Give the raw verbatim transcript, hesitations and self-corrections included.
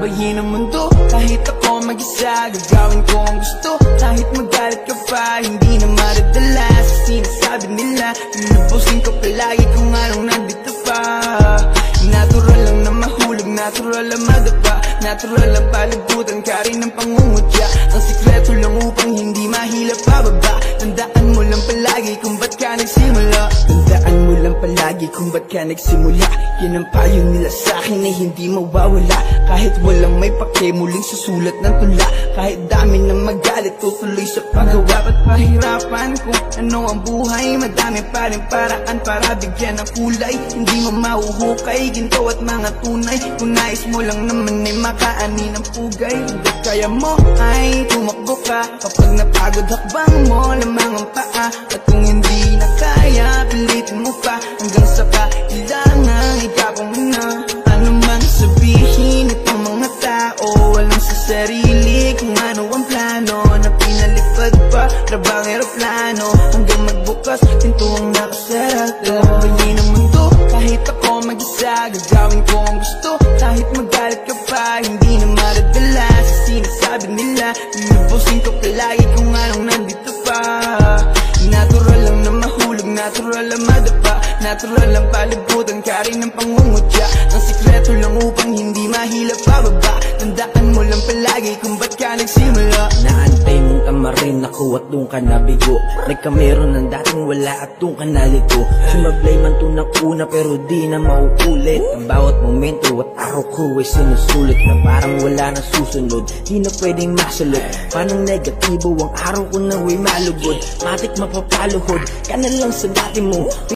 Lambayin ang mundo, kahit ako mag-isa. Gagawin ko ang gusto, kahit magalit ka pa. Hindi na maradala sa sinasabi nila. Lulubusin ko palagi kung anong nandito pa. Natural lang na mahulog, natural lang madapa. Natural lang palagutan ka rin ng pangungutya. Ang sikreto lang upang hindi mahila pababa. Tandaan mo lang palagi kung ba't ka nagsimula. Tandaan mo lang palagi kung ba't ka nagsimula. Yan ang payo nila sa'kin ay hindi mawawala. Kahit walang may pake, muling susulat ng tula. Kahit dami na magalit, tutuloy sa paggawa. Ba't pahirapan kung ano ang buhay? Madami pa rin paraan para bigyan ng kulay. Hindi mo mahuhukay, ginto at mga tunay. Kung nais mo lang naman ay makaani ng pugay. Hanggat kaya mo ay tumakbo ka. Kapag napagod hakbang mo lamang ang paa. At kung hindi na kaya, pilitin mo pa. Hanggang sa kailangan ikaw muna. Ano man sabihin itong mga tao, walang sa sarili kung ano ang plano. Na pinalipad pa, rabang aeroplano. Hanggang magbukas, pinto ang nakasara. Lambayin ang mundo, kahit ako mag-isa. Gagawin ko ang gusto, kahit magalit ka pa. Hindi na maradala sa sinasabi nila. Lulubusin ko palagi kung anong nandito pa. Natural lang na mahulog, natural lang madapa. Natural lang palagutan ka rin ng pangungutya. Ang sikreto lang upang hindi mahila pababa. Tandaan mo lang palagi kung ba't ka nagsimula. Naantay mong tamarin ako at doon ka nabigo. Nagkamero ng dating wala at doon ka nalito. Sumablay man to ng una pero di na mauulit. Ang bawat momento at araw ko ay sinusulit. Na parang wala na susunod, di na pwedeng masulot. Panang negatibo ang araw ko na way malugod. Matik mapapaluhod ka na lang sa dati mo.